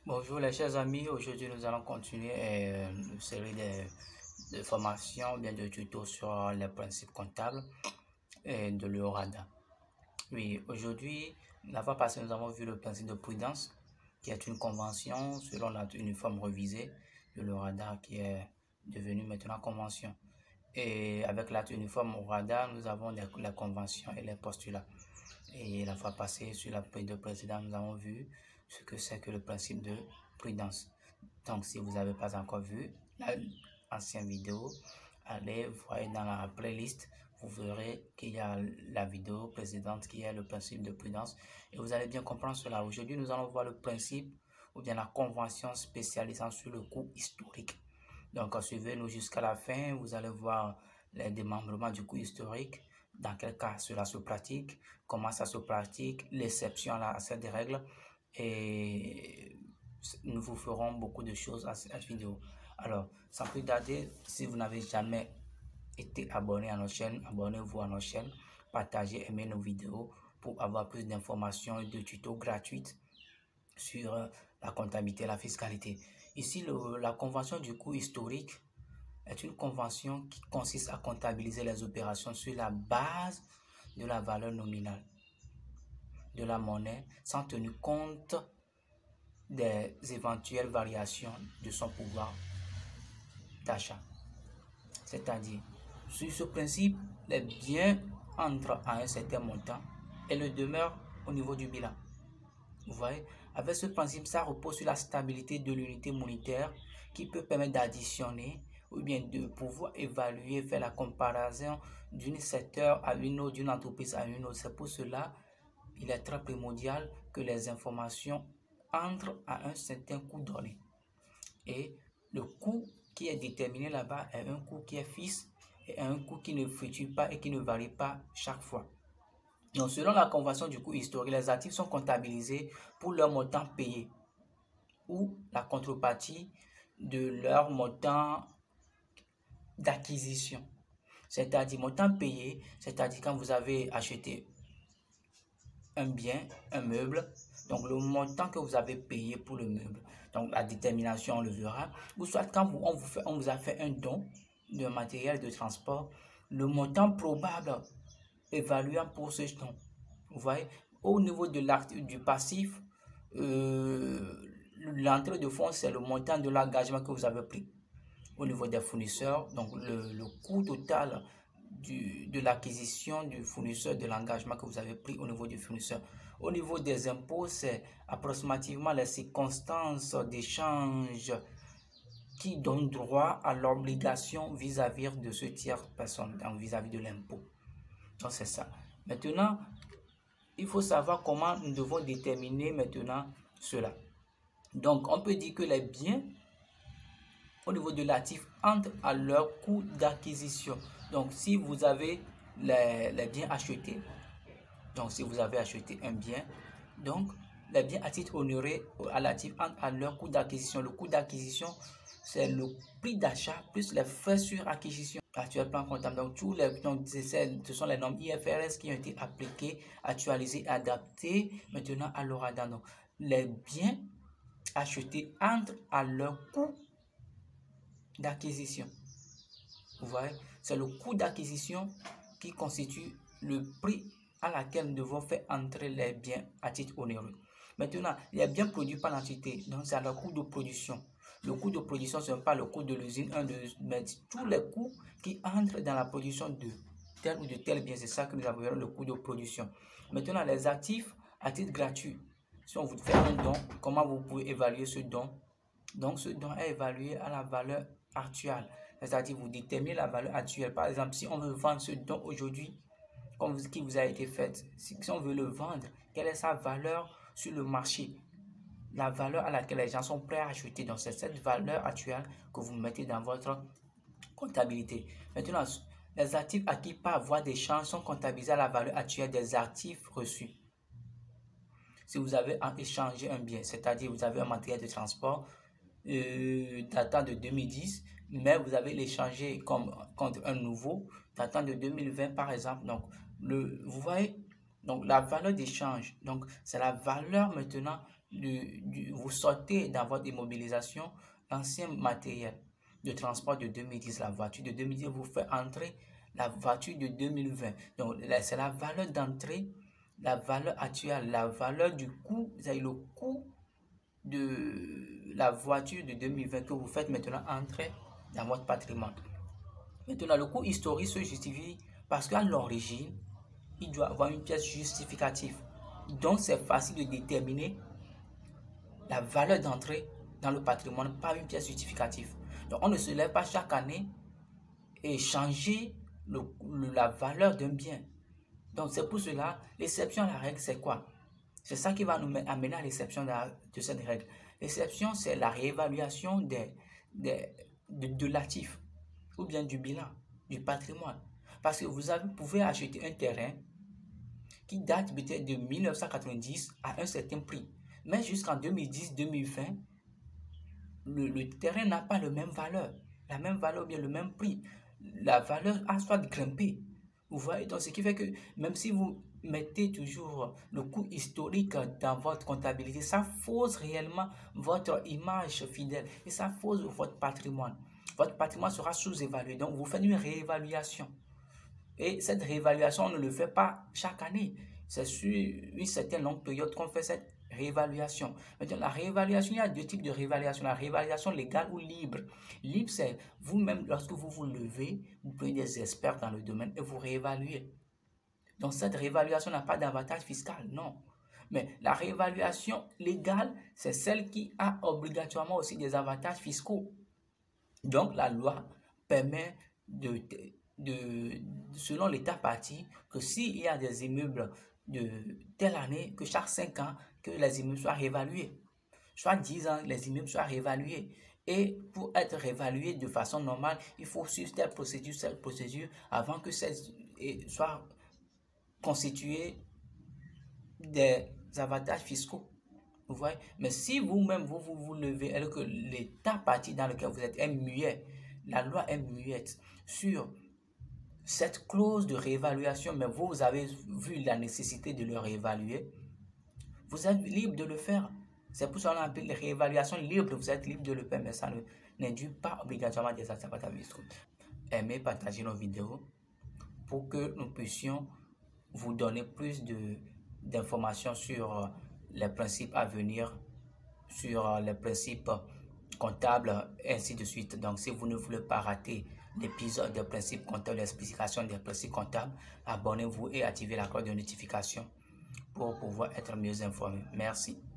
Bonjour les chers amis, aujourd'hui nous allons continuer une série de formations, bien de tutos sur les principes comptables et de l'EORADA. Oui, aujourd'hui, la fois passée, nous avons vu le principe de prudence, qui est une convention selon la uniforme révisée de l'EORADA qui est devenue maintenant convention. Et avec l'acte uniforme ORADA, nous avons la convention et les postulats. Et la fois passée, sur la période précédente, nous avons vu ce que c'est que le principe de prudence. Donc, si vous n'avez pas encore vu l'ancienne vidéo, allez voir dans la playlist, vous verrez qu'il y a la vidéo précédente qui est le principe de prudence et vous allez bien comprendre cela. Aujourd'hui, nous allons voir le principe ou bien la convention spécialisant sur le coût historique. Donc, suivez-nous jusqu'à la fin, vous allez voir les démembrements du coût historique, dans quel cas cela se pratique, comment ça se pratique, l'exception à cette règle et nous vous ferons beaucoup de choses à cette vidéo. Alors, sans plus tarder, si vous n'avez jamais été abonné à notre chaîne, abonnez-vous à notre chaîne, partagez, aimez nos vidéos pour avoir plus d'informations et de tutos gratuites sur la comptabilité et la fiscalité. Ici, la convention du coût historique est une convention qui consiste à comptabiliser les opérations sur la base de la valeur nominale de la monnaie sans tenir compte des éventuelles variations de son pouvoir d'achat. C'est-à-dire, sur ce principe, les biens entrent à un certain montant et le demeurent au niveau du bilan. Vous voyez, avec ce principe, ça repose sur la stabilité de l'unité monétaire qui peut permettre d'additionner ou bien de pouvoir évaluer, faire la comparaison d'un secteur à une autre, d'une entreprise à une autre. C'est pour cela il est très primordial que les informations entrent à un certain coût donné. Et le coût qui est déterminé là-bas est un coût qui est fixe et un coût qui ne fluctue pas et qui ne varie pas chaque fois. Donc, selon la convention du coût historique, les actifs sont comptabilisés pour leur montant payé ou la contrepartie de leur montant d'acquisition. C'est-à-dire, montant payé, c'est-à-dire quand vous avez acheté un bien, un meuble, donc le montant que vous avez payé pour le meuble. Donc, la détermination, on le verra. Ou soit quand on vous a fait un don de matériel de transport, le montant probable évaluant pour ce don. Vous voyez, au niveau de l'acte du passif, l'entrée de fonds, c'est le montant de l'engagement que vous avez pris. Au niveau des fournisseurs, donc le coût total de l'acquisition du fournisseur, de l'engagement que vous avez pris au niveau du fournisseur. Au niveau des impôts, c'est approximativement les circonstances d'échange qui donnent droit à l'obligation vis-à-vis de ce tiers personne, donc vis-à-vis de l'impôt. Donc c'est ça. Maintenant, il faut savoir comment nous devons déterminer maintenant cela. Donc on peut dire que les biens au niveau de l'actif entrent à leur coût d'acquisition. Donc si vous avez les biens achetés, donc si vous avez acheté un bien, donc les biens à titre honoré à l'actif entrent à leur coût d'acquisition. Le coût d'acquisition, c'est le prix d'achat plus les frais sur acquisition. Actuel plan comptable. Donc, ce sont les normes IFRS qui ont été appliquées, actualisées, adaptées maintenant à l'ORADA. Donc, les biens achetés entrent à leur coût d'acquisition. Vous voyez, c'est le coût d'acquisition qui constitue le prix à laquelle nous devons faire entrer les biens à titre onéreux. Maintenant, les biens produits par l'entité, donc c'est le coût de production. Le coût de production, ce n'est pas le coût de l'usine, mais tous les coûts qui entrent dans la production de tel ou de tel bien. C'est ça que nous appelons le coût de production. Maintenant, les actifs à titre gratuit. Si on vous fait un don, comment vous pouvez évaluer ce don? Donc, ce don est évalué à la valeur actuelle. C'est-à-dire, vous déterminez la valeur actuelle. Par exemple, si on veut vendre ce don aujourd'hui, qui vous a été fait, si on veut le vendre, quelle est sa valeur sur le marché? La valeur à laquelle les gens sont prêts à acheter. Donc, c'est cette valeur actuelle que vous mettez dans votre comptabilité. Maintenant, les actifs acquis par voie d'échange sont comptabilisés à la valeur actuelle des actifs reçus. Si vous avez échangé un bien, c'est-à-dire vous avez un matériel de transport datant de 2010, mais vous avez l'échangé contre un nouveau datant de 2020 par exemple. Donc, vous voyez, donc la valeur d'échange, donc c'est la valeur maintenant vous sortez dans votre immobilisation l'ancien matériel de transport de 2010, la voiture de 2010, vous faites entrer la voiture de 2020. Donc, c'est la valeur d'entrée, la valeur actuelle, la valeur du coût, c'est le coût de la voiture de 2020 que vous faites maintenant entrer dans votre patrimoine. Maintenant, le coût historique se justifie parce qu'à l'origine, il doit avoir une pièce justificative. Donc, c'est facile de déterminer la valeur d'entrée dans le patrimoine par une pièce justificative. Donc, on ne se lève pas chaque année et changer la valeur d'un bien. Donc, c'est pour cela, l'exception à la règle, c'est quoi? C'est ça qui va nous amener à l'exception de cette règle. L'exception, c'est la réévaluation de l'actif ou bien du bilan, du patrimoine. Parce que vous pouvez acheter un terrain qui date peut-être de 1990 à un certain prix. Mais jusqu'en 2010-2020, le terrain n'a pas la même valeur ou bien le même prix. La valeur a soit grimpé. Vous voyez, donc ce qui fait que même si vous mettez toujours le coût historique dans votre comptabilité, ça fausse réellement votre image fidèle et ça fausse votre patrimoine. Votre patrimoine sera sous-évalué. Donc, vous faites une réévaluation. Et cette réévaluation, on ne le fait pas chaque année. C'est sur une certaine longue période qu'on fait cette réévaluation. Maintenant, la réévaluation, il y a deux types de réévaluation. La réévaluation légale ou libre. Libre, c'est vous-même, lorsque vous vous levez, vous prenez des experts dans le domaine et vous réévaluez. Donc, cette réévaluation n'a pas d'avantage fiscal, non. Mais la réévaluation légale, c'est celle qui a obligatoirement aussi des avantages fiscaux. Donc, la loi permet selon l'État parti, que s'il y a des immeubles de telle année, que chaque 5 ans, que les immeubles soient réévalués. Soit 10 ans, les immeubles soient réévalués. Et pour être réévalué de façon normale, il faut suivre cette procédure avant que soit constitué des avantages fiscaux. Vous voyez? Mais si vous-même, vous levez, alors que l'État parti dans lequel vous êtes est muet, la loi est muette sur cette clause de réévaluation, mais vous avez vu la nécessité de le réévaluer, vous êtes libre de le faire. C'est pour ça qu'on appelle les réévaluations libres. Vous êtes libre de le faire, mais ça n'induit pas obligatoirement des avantages fiscaux. Aimez, partager nos vidéos pour que nous puissions vous donner plus d'informations sur les principes à venir, sur les principes comptables, et ainsi de suite. Donc, si vous ne voulez pas rater l'épisode des principes comptables, l'explication des principes comptables, abonnez-vous et activez la cloche de notification pour pouvoir être mieux informé. Merci.